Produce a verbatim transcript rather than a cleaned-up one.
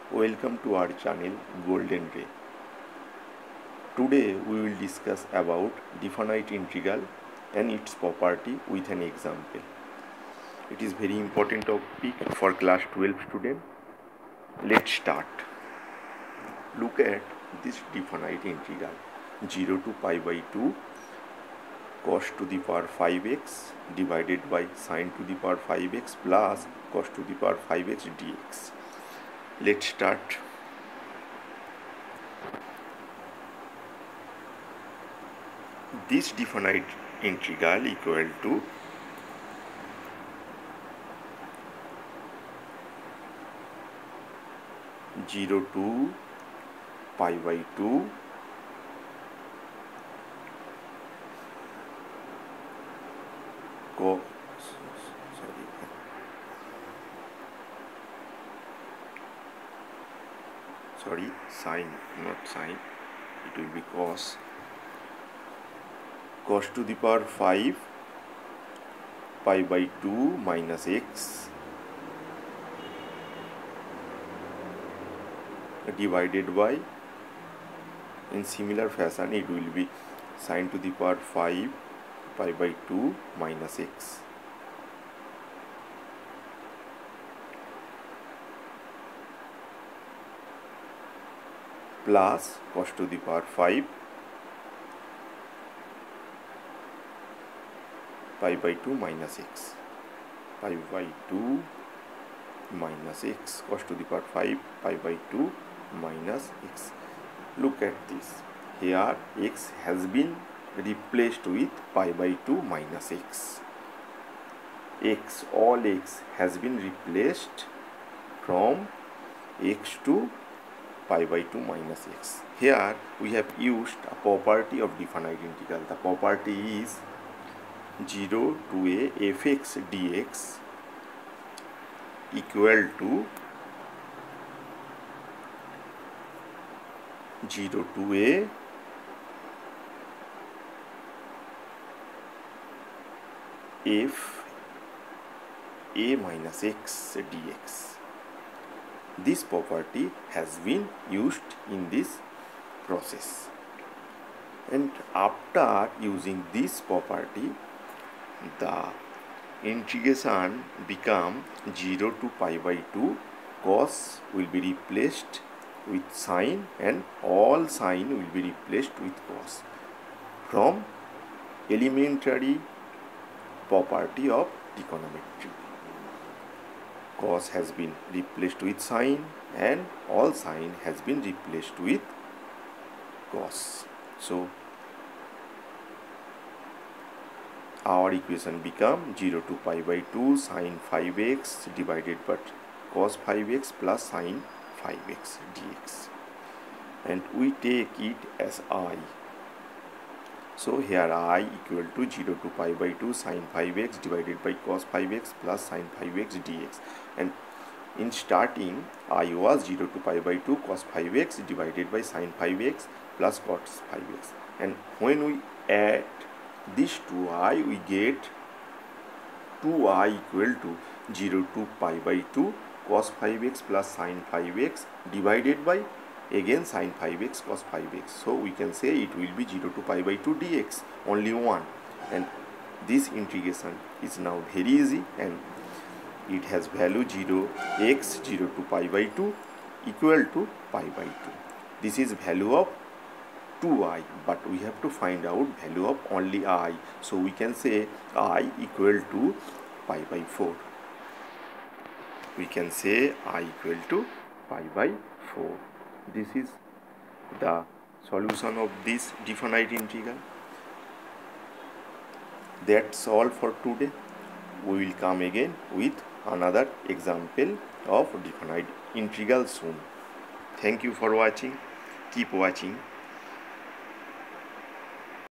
Welcome to our channel Golden Ray. Today we will discuss about definite integral and its property with an example. It is very important topic for class twelve student. Let's start. Look at this definite integral zero to pi by two cos to the power five x divided by sin to the power five x plus cos to the power five x dx. Let's start. This definite integral equal to zero to pi by two cos sorry sorry sine not sine it will be cos cos to the power five pi by two minus x divided by, in similar fashion it will be sin to the power five pi by two minus x plus cos to the power five pi by two minus x pi by two minus x cos to the power five pi by two minus x. Look at this. Here x has been replaced with pi by two minus x. X, all x has been replaced from x to pi by two minus x. Here we have used a property of definite integral. The property is zero to a fx dx equal to zero to a f a minus x dx. This property has been used in this process, and after using this property the integration become zero to pi by two. Cos will be replaced with sine and all sine will be replaced with cos from elementary property of trigonometry. Cos has been replaced with sine and all sine has been replaced with cos. So our equation become zero to pi by two sin five x divided by cos five x plus sin five x dx, and we take it as I. So here I equal to zero to pi by two sin five x divided by cos five x plus sin five x dx, and in starting I was zero to pi by two cos five x divided by sin five x plus cos five x, and when we add this to I we get two I equal to zero to pi by two cos five x plus sin five x divided by again sin five x cos five x. So we can say it will be zero to pi by two dx, only one, and this integration is now very easy and it has value zero x zero to pi by two equal to pi by two. This is value of two I, but we have to find out value of only I, so we can say I equal to pi by four. We can say I equal to pi by four. This is the solution of this definite integral. That's all for today. We will come again with another example of definite integral soon. Thank you for watching. Keep watching.